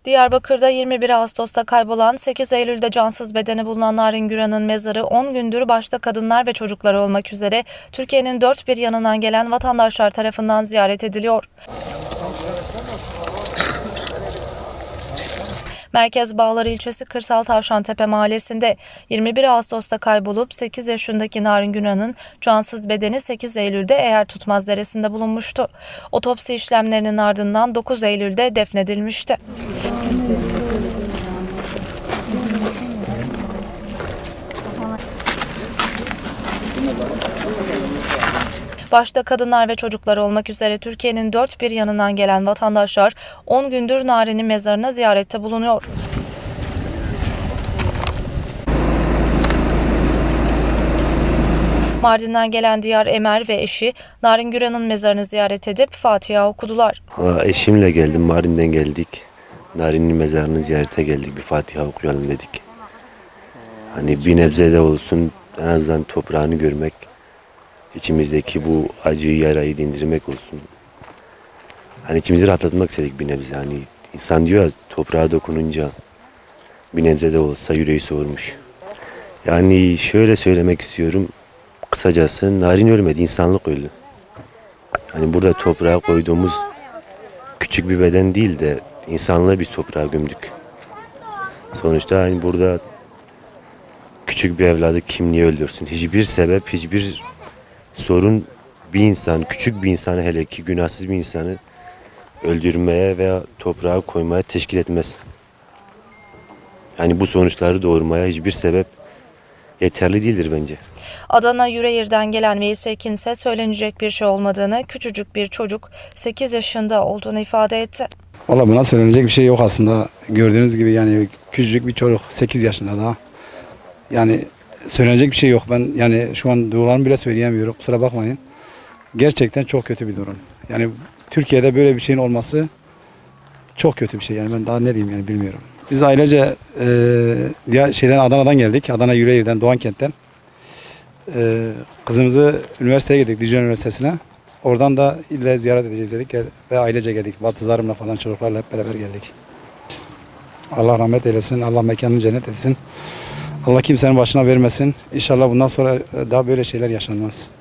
Diyarbakır'da 21 Ağustos'ta kaybolan, 8 Eylül'de cansız bedeni bulunan Narin Güran'ın mezarı 10 gündür başta kadınlar ve çocuklar olmak üzere Türkiye'nin dört bir yanından gelen vatandaşlar tarafından ziyaret ediliyor. Merkez Bağlar ilçesi Kırsal Tavşantepe mahallesinde 21 Ağustos'ta kaybolup 8 yaşındaki Narin Güran'ın cansız bedeni 8 Eylül'de Eğertutmaz Deresi'nde bulunmuştu. Otopsi işlemlerinin ardından 9 Eylül'de defnedilmişti. Başta kadınlar ve çocuklar olmak üzere Türkiye'nin dört bir yanından gelen vatandaşlar 10 gündür Narin'in mezarına ziyarette bulunuyor. Mardin'den gelen Diyar Emer ve eşi Narin Güran'ın mezarını ziyaret edip Fatiha okudular. Eşimle geldim, Mardin'den geldik. Narin'in mezarını ziyarete geldik, bir Fatiha okuyalım dedik. Hani bir nebze de olsun en azından toprağını görmek, içimizdeki bu acıyı, yarayı dindirmek olsun. Hani içimizi rahatlatmak istedik bir nebze. Hani insan diyor ya, toprağa dokununca bir nebze de olsa yüreği soğurmuş. Yani şöyle söylemek istiyorum. Kısacası Narin ölmedi, insanlık öldü. Hani burada toprağa koyduğumuz küçük bir beden değil de insanlığı biz toprağa gömdük. Sonuçta hani burada küçük bir evladı kim niye öldürsün? Hiçbir sebep, hiçbir sorun bir insan, küçük bir insanı, hele ki günahsız bir insanı öldürmeye veya toprağa koymaya teşkil etmez. Yani bu sonuçları doğurmaya hiçbir sebep yeterli değildir bence. Adana Yüreğir'den gelen Veysel Ekin ise söylenecek bir şey olmadığını, küçücük bir çocuk 8 yaşında olduğunu ifade etti. Valla buna söylenecek bir şey yok aslında. Gördüğünüz gibi yani küçücük bir çocuk 8 yaşında daha. Yani söylenecek bir şey yok. Ben yani şu an duygularımı bile söyleyemiyorum. Kusura bakmayın. Gerçekten çok kötü bir durum. Yani Türkiye'de böyle bir şeyin olması çok kötü bir şey. Yani ben daha ne diyeyim yani bilmiyorum. Biz ailece Adana'dan geldik. Adana Yüreğir'den, Doğankent'ten. Kızımızı üniversiteye gittik, Dicle Üniversitesi'ne. Oradan da ille ziyaret edeceğiz dedik ve ailece geldik. Baldızlarımla falan, çocuklarla hep beraber geldik. Allah rahmet eylesin, Allah mekanını cennet etsin. Allah kimsenin başına vermesin. İnşallah bundan sonra daha böyle şeyler yaşanmaz.